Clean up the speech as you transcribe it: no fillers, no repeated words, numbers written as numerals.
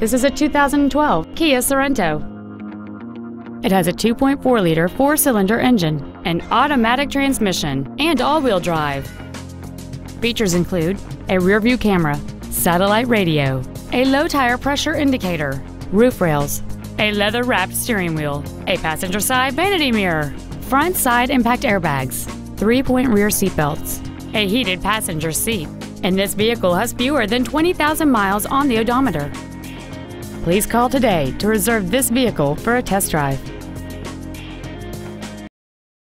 This is a 2012 Kia Sorento. It has a 2.4-liter four-cylinder engine, an automatic transmission, and all-wheel drive. Features include a rear-view camera, satellite radio, a low-tire pressure indicator, roof rails, a leather-wrapped steering wheel, a passenger side vanity mirror, front side impact airbags, 3-point rear seat belts, a heated passenger seat, and this vehicle has fewer than 20,000 miles on the odometer. Please call today to reserve this vehicle for a test drive.